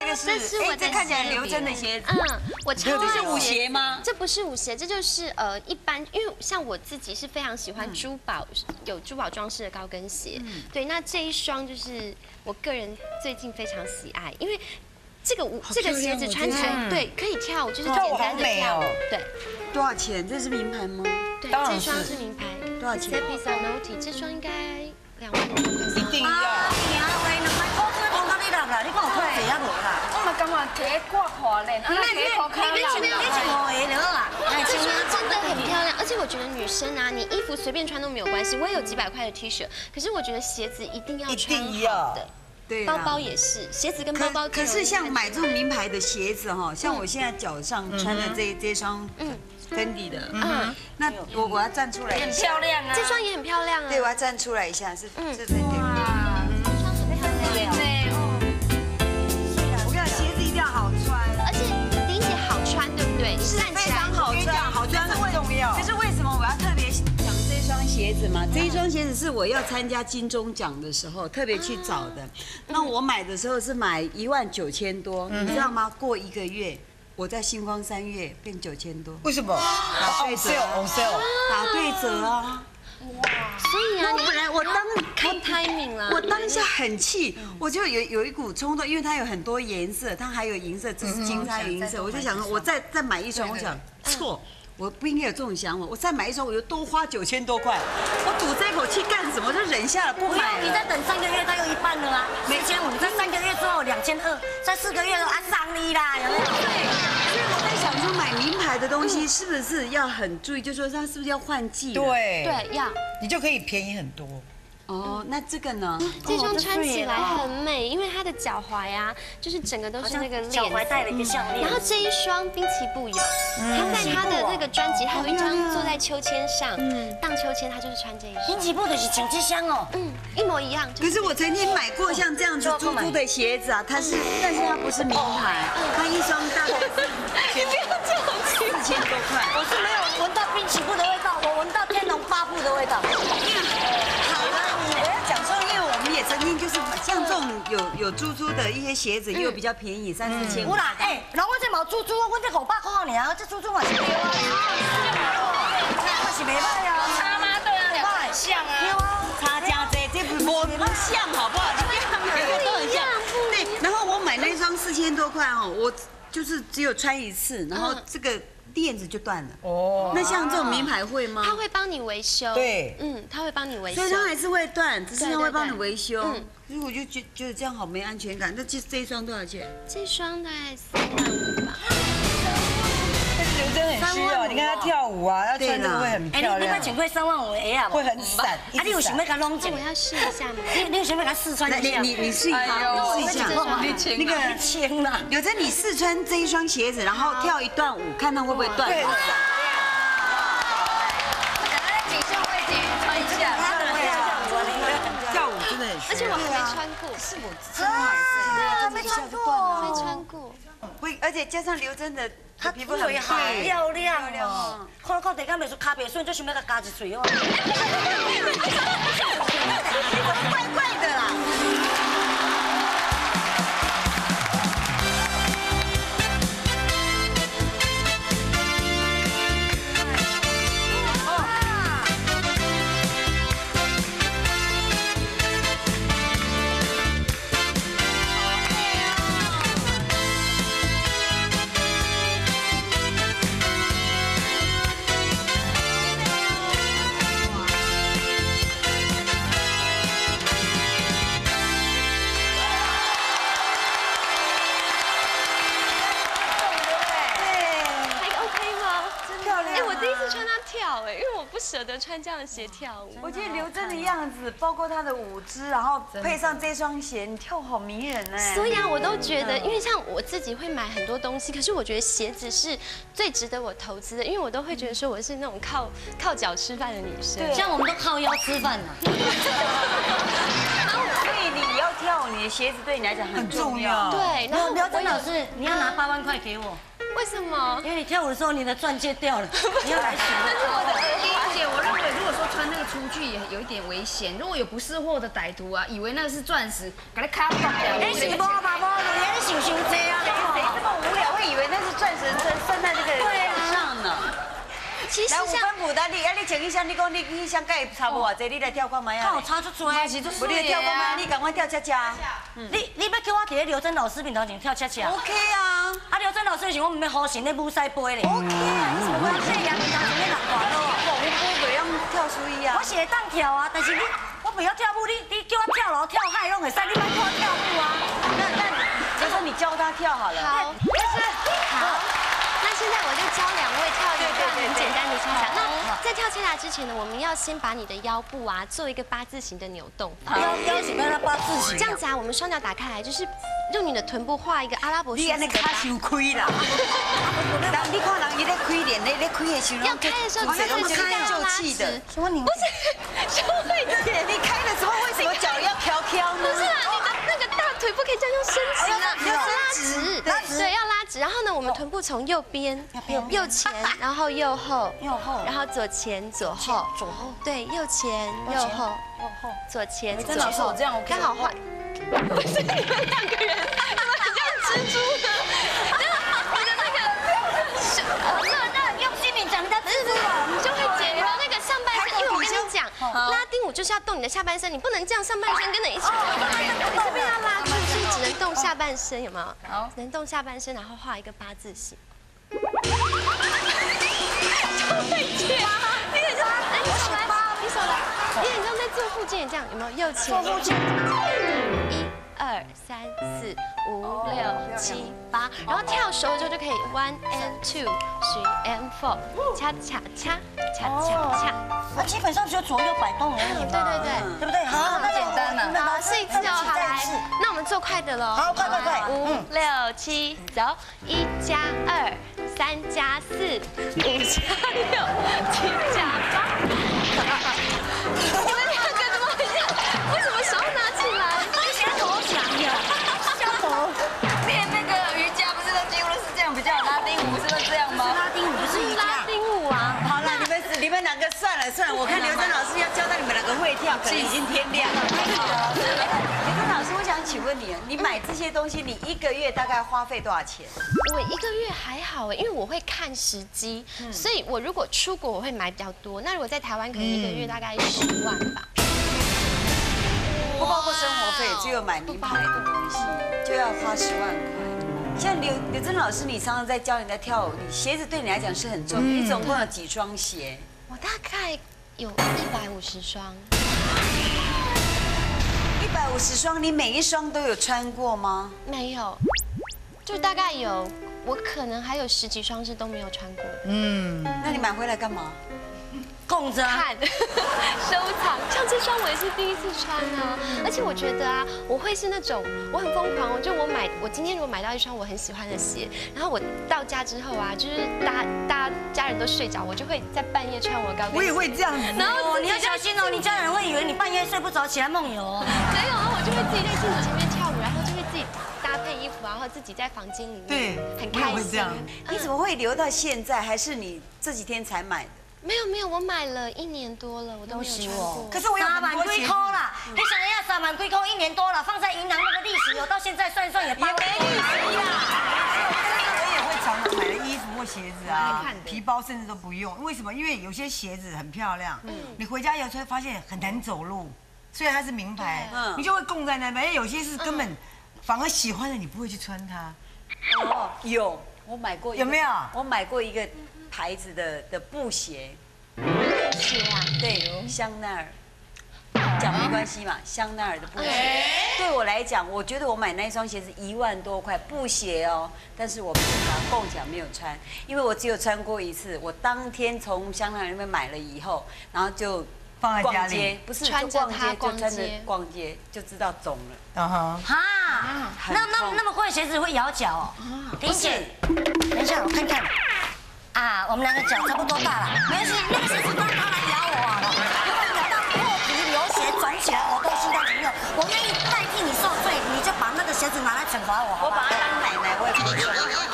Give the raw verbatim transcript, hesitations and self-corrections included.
个是， 这是我的这看起来刘真的鞋子。 嗯，我超爱。 这是舞鞋吗？ 这不是舞鞋，这就是呃一般，因为像我自己是非常喜欢珠宝，有珠宝装饰的高跟鞋。对，那这一双就是我个人最近非常喜爱，因为。 这个舞这个鞋子穿起来，对，可以跳舞，就是简单的跳舞。对， 多少钱？这是名牌吗？ 对，这双是名牌。 多少钱 ？Pisanotti 这双应该两万多块。 一定要。 你啊，喂，两块块块讲到你落啦，你讲有看济啊无啦？ 我嘛感觉加挂看嘞，啊，加挂看啦。 你你是五个了啦。 这双真的很漂亮，而且我觉得女生啊，你衣服随便穿都没有关系。我也有几百块的 T 恤，可是我觉得鞋子一定要穿好的。 对， 包包也是，鞋子跟包包。 可是像买这种名牌的鞋子哈，像我现在脚上穿的这这双，嗯，Fendi 的，嗯，那我我要站出来， 很漂亮啊， 这双也很漂亮啊。 对，我要站出来一下，是是 Fendi。 哇，这双很漂亮。 对哦。 我跟你讲，鞋子一定要好穿， 而且迪姐好穿，对不对？ 是非常好穿，好穿很重要。可是为什么我要特别讲这双鞋子嘛？这一双鞋子是我要参加金钟奖的时候特别去找的。 那我买的时候是买一万九千多，你知道吗？过一个月，我在星光三月变九千多。 为什么？ 打对折 ，on sale， 打对折啊！ 哇！所以啊， 我本来我当看 timing 了， 我当下很气，我就有有一股冲动，因为它有很多颜色，它还有银色，这是金沙银色，我就想说，我再再买一双，我想错。 我不应该有这种想法，我再买一双，我就多花九千多块，我赌这口气干什么？我就忍下了，不买了。 你再等三个月，它又一半了啊，四千五。再三个月之后两千二，再四个月后啊上你啦，有没有？ 对，所以我在想说，买名牌的东西是不是要很注意？就说它是不是要换季？ 对对，要。 你就可以便宜很多。 哦，那这个呢？ 这双穿起来很美，因为它的脚踝呀，就是整个都是那个脚踝带了一个项链。 然后这一双滨崎步有，他在他的那个专辑还有一张坐在秋千上，荡秋千，他就是穿这一双。 滨崎步就是穿这双哦， 嗯，一模一样。 可是我曾经买过像这样子猪猪的鞋子啊，它是，但是它不是名牌，它一双大概是你不要这种四千多块。 我是没有闻到滨崎步的味道，我闻到天龙八部的味道。 好了。 我要讲说，因为我们也曾经就是像这种有有猪猪的一些鞋子，又比较便宜，三四千。 有啦，哎，然后我这毛猪猪，我这五百块尔，这猪猪嘛是对啊，我是袂歹啊， 差吗？对啊，两个很像啊。 对啊， 差价这这不不不像好不好？每个都很像。对，然后我买那双四千多块哦，我就是只有穿一次，然后这个。 链子就断了哦，那像这种名牌会吗？ 他会帮你维修， 对， 嗯，他会帮你维修， 所以它还是会断，只是他会帮你维修。嗯，所以我就觉觉得这样好没安全感。那这这一双多少钱？ 这双大概三万五吧。 但是刘真很需要，你看她跳舞啊，要穿这个会很漂亮。 哎，你你请过三万五的鞋啊？ 会很闪。 啊，你有想要甲弄我要试一下吗？ 你你有想要甲试穿一下？ 你你试一下，你试一下。 那个轻啦， 有在你试穿这一双鞋子，然后跳一段舞，看它会不会断。对。 而且我还没穿过， 是我自己买， 没穿过， 没穿过。 会，而且加上刘真的， 她皮肤很漂亮哦。看看地下袂说卡袂顺，就想要甲加一嘴哦。 怪怪的啦。 哎，因为我不舍得穿这样的鞋跳舞。 我觉得刘真的样子，包括她的舞姿，然后配上这双鞋，你跳好迷人哎。 所以啊，我都觉得，因为像我自己会买很多东西，可是我觉得鞋子是最值得我投资的，因为我都会觉得说我是那种靠靠脚吃饭的女生。 像我们都靠腰吃饭呐。 所以你要跳舞，你的鞋子对你来讲很重要。 对，然后刘真老师，你要拿八万块给我。 为什么？ 因为你跳舞的时候，你的钻戒掉了，你要来学。 而且我认为，如果说穿那个出去也有一点危险，如果有不识货的歹徒啊，以为那个是钻石，给它卡爆掉。 你是无嘛无，你想伤济穿在这个脚上呢。来五其实像分五的，你啊你穿一箱，你讲你一箱该差不多这，你来跳看卖啊。 看差出多， 是做不你来跳看卖，你赶快跳恰恰。 你你要叫我伫咧刘真老师面头前跳恰恰 OK 啊。 啊，刘真老师是我唔要好神咧舞赛杯咧。OK 啊，你怎么会这样？面头前咧人大咯。 我不会用跳水衣啊。 我是会当跳啊，但是你我不要跳舞，你你叫我跳楼跳海拢会使，你莫叫我跳舞啊。 那那就说你教他跳好了。 好，就是好。那现在我就教两位跳一段很简单的恰恰。那在跳恰恰之前呢，我们要先把你的腰部啊做一个八字形的扭动。 腰腰是要它八字形。 这样子啊，我们双脚打开来，就是用你的臀部画一个阿拉伯数字。 你安尼卡伤开啦。人你看人伊咧开脸，咧咧开的时候， 要开的时候，就是这样拉直。 什么你？ 不是，小慧姐， 你开的时候为什么脚要飘飘呢？ 不是啦，你的那个大腿不可以这样用伸直啊，要拉直， 拉直， 对，要拉直。然后呢，我们臀部从右边、右前，然后右后、 右后， 然后左前、左后、 左后， 对，右前、右后、 右后， 左前、左真的是我后， 这样 OK 刚好换。不是你们两个人，你们很像蜘蛛的。我的那个， 我知道，那用心名讲人家蜘蛛网， 就会解你的那个上半身，因为我跟你讲，拉丁舞就是要动你的下半身，你不能这样上半身跟着一起。你这边要拉住，所以只能动下半身，有没有？好，只能动下半身，然后画一个八字形。小慧姐，你很像，哎，你手来，你手来，你很像在做复健，这样有没有？右前， 做复健， 一、二、三、四、五、六、七、八，然后跳熟了之后就可以 one and two three and four， 恰恰恰恰恰恰。 那基本上只有左右摆动而已嘛。 对对对， 对不对？好，那简单啊好，试一次哦，好来，那我们做快的喽。 好，快快快， 五六七，走，一加二，三加四，五加六，七加八。你们两个怎么很像？为什么手拿起来？ 你现在头想呀，小头。 练那个瑜伽不是都几乎都是这样比较好，拉丁舞是都这样吗？ 拉丁舞不是瑜拉伽。 丁舞啊。 好了，你们你们两个算了算了，我看刘真老师要教到你们两个会跳，可能已经天亮了。刘真老师，我想请问你，你买这些东西，你一个月大概花费多少钱？ 我一个月还好哎，因为我会看时机，所以我如果出国我会买比较多。那如果在台湾，可能一个月大概十万吧。 不包括生活费，只有买名牌的东西就要花十万块。像刘刘真老师，你常常在教人家跳舞，你鞋子对你来讲是很重要。你总共有几双鞋？ 我大概有一百五十双。 一百五十双，你每一双都有穿过吗？ 没有，就大概有，我可能还有十几双是都没有穿过的。 嗯， 那你买回来干嘛？ 供着。 看，收藏。像这双我也是第一次穿啊，而且我觉得啊，我会是那种我很疯狂哦，就我买，我今天如果买到一双我很喜欢的鞋，然后我到家之后啊，就是大大家家人都睡着，我就会在半夜穿我的高跟鞋。 我也会这样子。 然后你要小心哦，你家人会以为你半夜睡不着起来梦游哦。 没有啊，我就会自己在镜子前面跳舞，然后就会自己搭配衣服，然后自己在房间里面， 对， 很开心。 我也会这样。 你怎么会留到现在？还是你这几天才买的？ 没有没有，我买了一年多了，我都没有穿过。 可是我有三万很多鞋几块啦，你想一下，三万几块一年多了，放在银行那个利息，我到现在算一算也八万多。 我也会常常买的衣服或鞋子啊，皮包甚至都不用。为什么？因为有些鞋子很漂亮，你回家以后才会发现很难走路。虽然它是名牌，你就会供在那边。因为有些是根本反而喜欢的，你不会去穿它。 哦，有，我买过。 有没有？ 我买过一个牌子的的布鞋。 鞋啊， 对，香奈儿。讲没关系嘛，香奈儿的布鞋，对我来讲，我觉得我买那一双鞋子一万多块布鞋哦，但是我没有把它共享没有穿，因为我只有穿过一次。我当天从香奈儿那边买了以后，然后就放在家逛街， 里， 不是穿着它就穿着逛街逛街就知道肿了。 嗯哼， 哈，那那那么贵的鞋子会咬脚哦？婷姐，等一下我看看。啊，我们两个脚差不多大了，没关系，那个鞋子让它来咬我啊！如果咬到破皮流血肿起来，我都心甘情愿，我愿意代替你受罪，你就把那个鞋子拿来惩罚我。 我把它当奶奶，我也不说。